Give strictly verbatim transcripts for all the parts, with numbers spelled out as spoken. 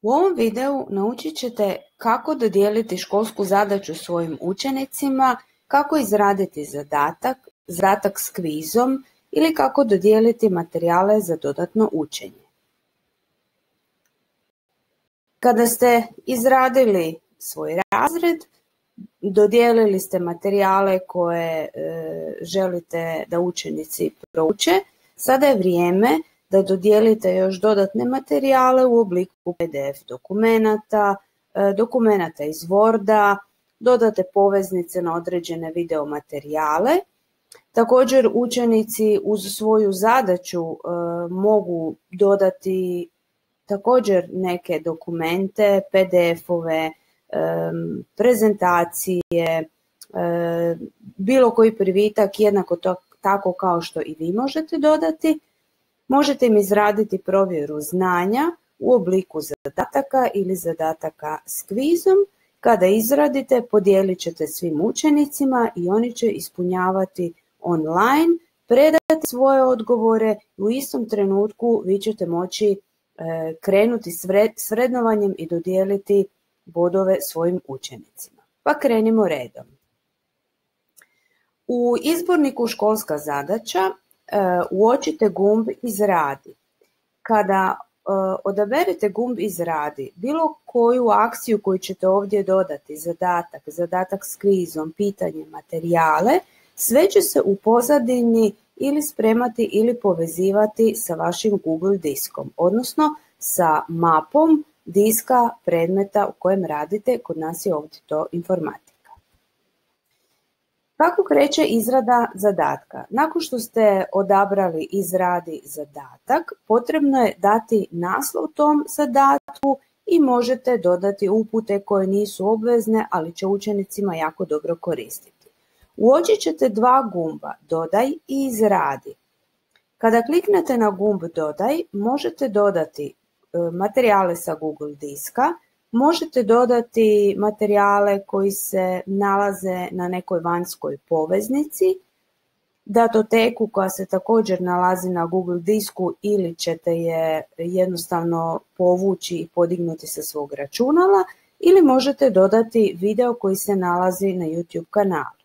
U ovom videu naučit ćete kako dodijeliti školsku zadaću svojim učenicima, kako izraditi zadatak, zadatak s kvizom ili kako dodijeliti materijale za dodatno učenje. Kada ste izradili svoj razred, dodijelili ste materijale koje e, želite da učenici prouče, sada je vrijeme da dodijelite još dodatne materijale u obliku P D F dokumenata, dokumenata iz Worda, dodate poveznice na određene video materijale. Također učenici uz svoju zadaću e, mogu dodati također neke dokumente, P D F-ove, e, prezentacije, e, bilo koji privitak jednako to, tako kao što i vi možete dodati. Možete im izraditi provjeru znanja u obliku zadataka ili zadataka s kvizom. Kada izradite, podijelit ćete svim učenicima i oni će ispunjavati online, predati svoje odgovore i u istom trenutku vi ćete moći e, krenuti s vrednovanjem i dodijeliti bodove svojim učenicima. Pa krenimo redom. U izborniku školska zadaća uočite gumb izradi. Kada odaberete gumb izradi, bilo koju akciju koju ćete ovdje dodati, zadatak, zadatak s kvizom, pitanje, materijale, sve će se u pozadini ili spremati ili povezivati sa vašim Google diskom, odnosno sa mapom diska predmeta u kojem radite, kod nas je ovdje to informatika. Kako kreće izrada zadatka? Nakon što ste odabrali izradi zadatak, potrebno je dati naslov tom zadatku i možete dodati upute koje nisu obvezne, ali će učenicima jako dobro koristiti. Uočit ćete dva gumba, dodaj i izradi. Kada kliknete na gumb dodaj, možete dodati materijale sa Google diska, možete dodati materijale koji se nalaze na nekoj vanjskoj poveznici, datoteku koja se također nalazi na Google disku ili ćete je jednostavno povući i podignuti sa svog računala ili možete dodati video koji se nalazi na YouTube kanalu.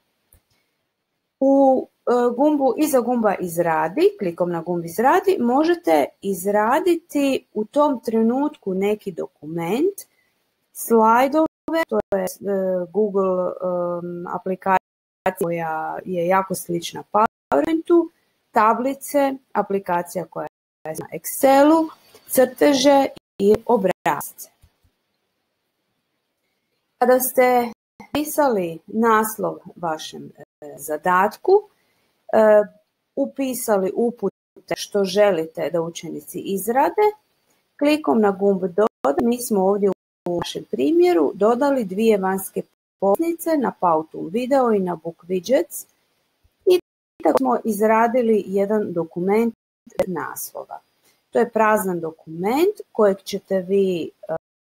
U gumbu, iza gumba izradi, klikom na gumb izradi, možete izraditi u tom trenutku neki dokument, slajdove, to je Google um, aplikacija koja je jako slična PowerPointu, tablice, aplikacija koja je na Excelu, crteže i obrazce. Kada ste pisali naslov vašem e, zadatku, e, upisali upute što želite da učenici izrade, klikom na gumb dodaj, mi smo ovdje u našem primjeru dodali dvije vanjske poveznice na Powtoon video i na Book Widgets i tako smo izradili jedan dokument naslova. To je prazan dokument kojeg ćete vi,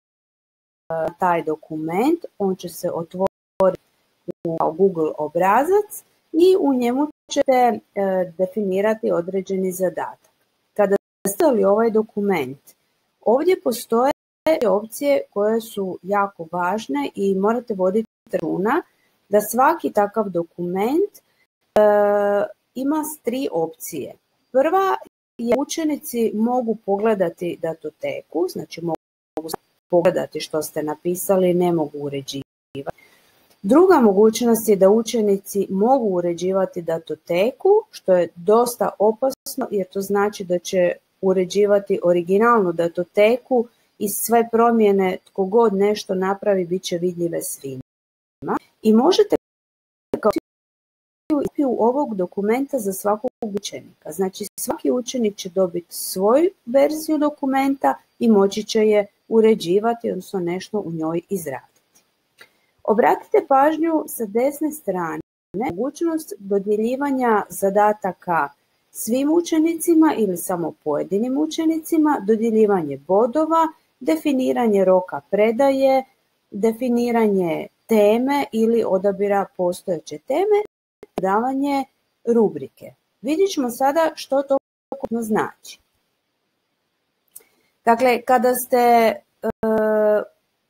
taj dokument, on će se otvoriti u Google obrazac i u njemu ćete definirati određeni zadatak. Kada ste stavili ovaj dokument, ovdje postoje opcije koje su jako važne i morate voditi računa da svaki takav dokument e, ima tri opcije. Prva je učenici mogu pogledati datoteku, znači mogu pogledati što ste napisali, ne mogu uređivati. Druga mogućnost je da učenici mogu uređivati datoteku, što je dosta opasno jer to znači da će uređivati originalnu datoteku i sve promjene, tko god nešto napravi, bit će vidljive svima. I možete kao u ovog dokumenta za svakog učenika. Znači svaki učenik će dobiti svoju verziju dokumenta i moći će je uređivati, odnosno nešto u njoj izraditi. Obratite pažnju sa desne strane mogućnost dodjeljivanja zadataka svim učenicima ili samo pojedinim učenicima, dodjeljivanje bodova, definiranje roka predaje, definiranje teme ili odabira postojeće teme, davanje rubrike. Vidjet ćemo sada što to znači. Dakle, kada ste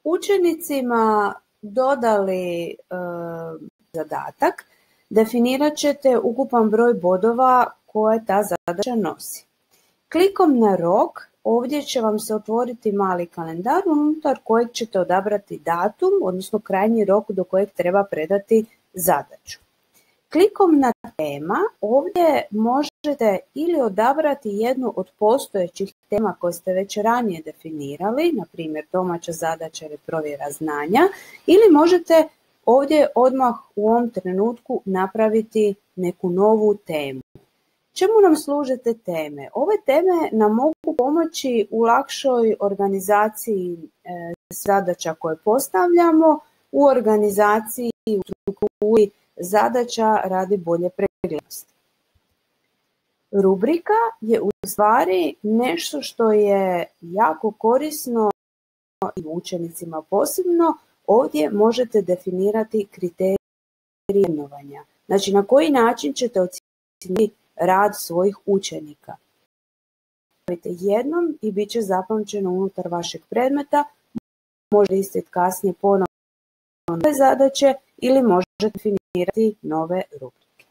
učenicima dodali e, zadatak, definirat ćete ukupan broj bodova koje ta zadaća nosi. Klikom na rok, ovdje će vam se otvoriti mali kalendar unutar kojeg ćete odabrati datum, odnosno krajnji rok do kojeg treba predati zadaću. Klikom na tema, ovdje možete ili odabrati jednu od postojećih tema koje ste već ranije definirali, na primjer domaća zadaća ili provjera znanja, ili možete ovdje odmah u ovom trenutku napraviti neku novu temu. Čemu nam služe te teme? Ove teme nam mogu pomoći u lakšoj organizaciji e, zadaća koje postavljamo, u organizaciji, u strukturi zadaća radi bolje preglednosti. Rubrika je u stvari nešto što je jako korisno i učenicima posebno. Ovdje možete definirati kriterije vrednovanja. Znači na koji način ćete ocijeniti rad svojih učenika. Jednom i bit će zapamćeno unutar vašeg predmeta, možete istiti kasnije ponovno nove zadaće ili možete definirati nove rubrike.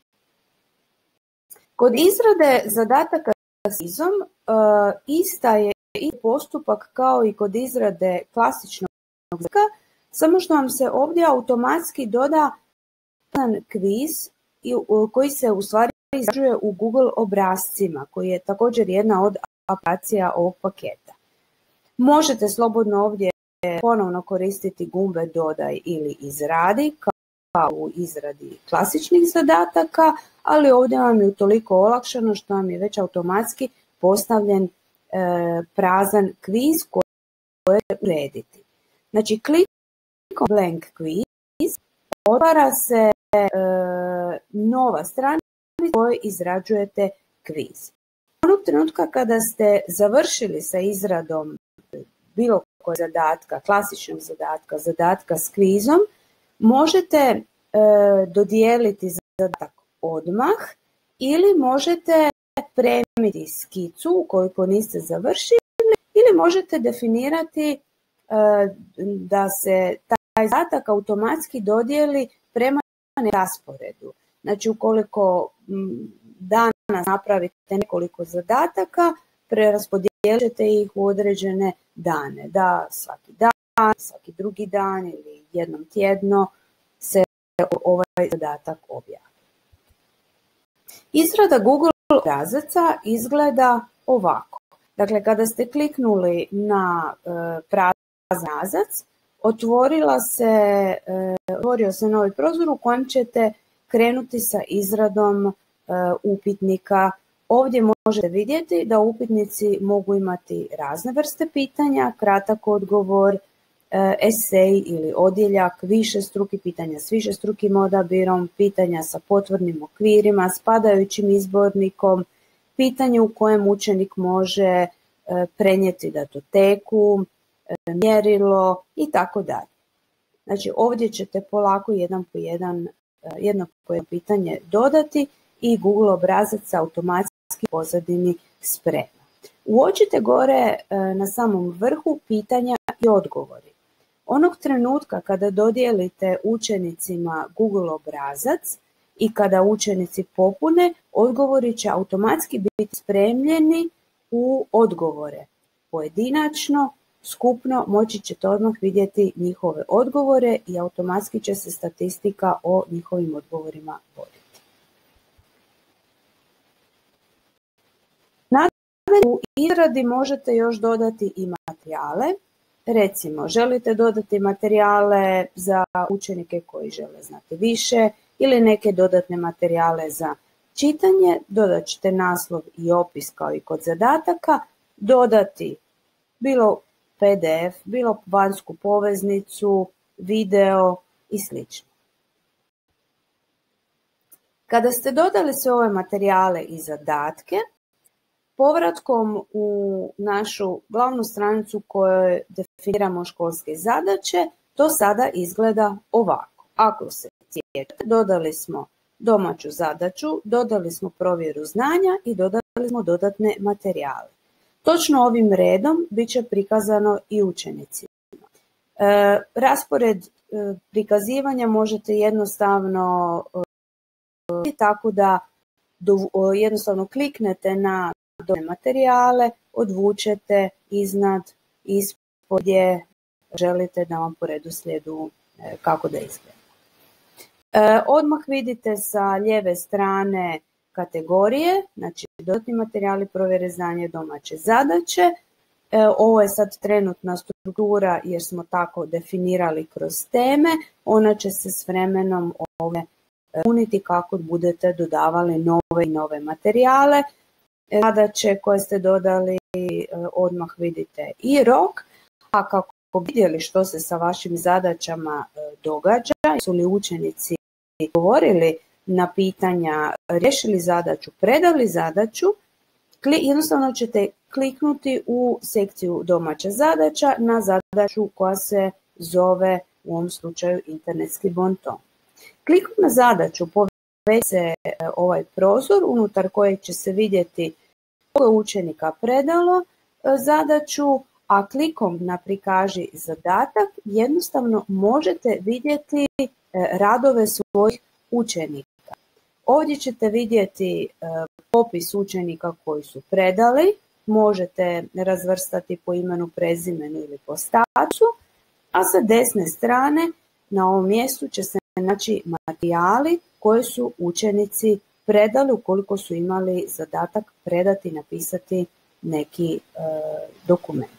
Kod izrade zadataka s kvizom uh, ista je i postupak kao i kod izrade klasičnog zadataka, samo što vam se ovdje automatski doda jedan kviz koji se u stvari izrađuje u Google obrascima, koji je također jedna od aplikacija ovog paketa. Možete slobodno ovdje ponovno koristiti gumbe dodaj ili izradi, kao u izradi klasičnih zadataka, ali ovdje vam je utoliko olakšano što vam je već automatski postavljen e, prazan kviz koji možete urediti. Znači, klikom blank quiz otvara se e, nova stranica u kojoj izrađujete kviz. Onog trenutka kada ste završili sa izradom bilo kojeg zadatka, klasičnog zadatka, zadatka s kvizom, možete e, dodijeliti zadatak odmah ili možete premiti skicu ukoliko niste završili ili možete definirati e, da se taj zadatak automatski dodijeli prema rasporedu. Znači ukoliko danas napravite nekoliko zadataka, preraspodijelit ćete ih u određene dane, da svaki dan, svaki drugi dan ili jednom tjedno se ovaj zadatak objavi. Izrada Google obrazaca izgleda ovako. Dakle, kada ste kliknuli na e, prazan obrazac, otvorila se, e, otvorio se novi prozor u kojem ćete krenuti sa izradom e, upitnika. Ovdje možete vidjeti da upitnici mogu imati razne vrste pitanja, kratak odgovor, esej ili odjeljak, višestruki pitanja s višestrukim odabirom, pitanja sa potvrdnim okvirima, spadajućim izbornikom, pitanje u kojem učenik može prenijeti datoteku, mjerilo i tako dalje. Znači ovdje ćete polako jedan po jedan, jedno po jedno pitanje dodati i Google obrazac automatski pozadini sprema. Uočite gore na samom vrhu pitanja i odgovori. Onog trenutka kada dodijelite učenicima Google obrazac i kada učenici popune, odgovori će automatski biti spremljeni u odgovore. Pojedinačno, skupno moći ćete odmah vidjeti njihove odgovore i automatski će se statistika o njihovim odgovorima voditi. U izradi možete još dodati i materijale. Recimo, želite dodati materijale za učenike koji žele znati više ili neke dodatne materijale za čitanje, dodat ćete naslov i opis kao i kod zadataka, dodati bilo P D F, bilo vanjsku poveznicu, video i slično. Kada ste dodali sve ove materijale i zadatke, povratkom u našu glavnu stranicu kojoj definiramo školske zadaće, to sada izgleda ovako. Ako se sjećate, dodali smo domaću zadaću, dodali smo provjeru znanja i dodali smo dodatne materijale. Točno ovim redom bit će prikazano i učenicima. Raspored prikazivanja možete jednostavno tako da jednostavno kliknete na materijale, odvučete iznad, ispod gdje želite da vam po redoslijedu kako da izgleda. Odmah vidite sa lijeve strane kategorije, znači dodatni materijali, provjere znanja, domaće zadaće. Ovo je sad trenutna struktura jer smo tako definirali kroz teme. Ona će se s vremenom ove puniti kako budete dodavali nove i nove materijale. Zadaće koje ste dodali odmah vidite i rok, a kako vidjeli što se sa vašim zadaćama događa, su li učenici govorili na pitanja, riješili zadaću, predali zadaću, jednostavno ćete kliknuti u sekciju domaća zadaća na zadaću koja se zove u ovom slučaju internetski bonton. Klikom na zadaću poveća se ovaj prozor unutar kojeg će se vidjeti koliko je učenika predalo zadaću, a klikom na prikaži zadatak jednostavno možete vidjeti radove svojih učenika. Ovdje ćete vidjeti popis učenika koji su predali, možete razvrstati po imenu, prezimenu ili po statusu, a sa desne strane na ovom mjestu će se naći materijali koje su učenici predali ukoliko su imali zadatak predati i napisati neki e, dokument.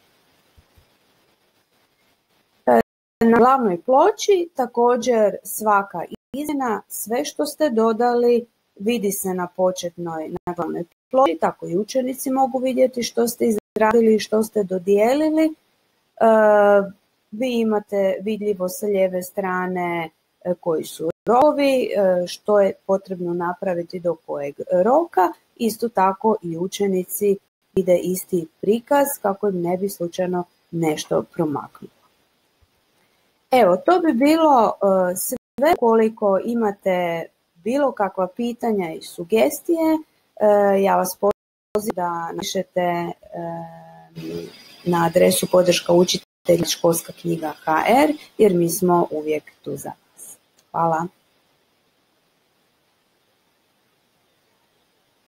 Na glavnoj ploči također svaka izmjena, sve što ste dodali vidi se na početnoj, na glavnoj ploči, tako i učenici mogu vidjeti što ste izradili i što ste dodijelili. E, vi imate vidljivo sa lijeve strane e, koji su rokovi, e, što je potrebno napraviti do kojeg roka. Isto tako i učenici vide isti prikaz kako im ne bi slučajno nešto promaknulo. Evo, to bi bilo e, sve. Ukoliko imate bilo kakva pitanja i sugestije, e, ja vas pozivam da napišete e, na adresu podrška učitelja školska knjiga ha er jer mi smo uvijek tu za vas. Hvala.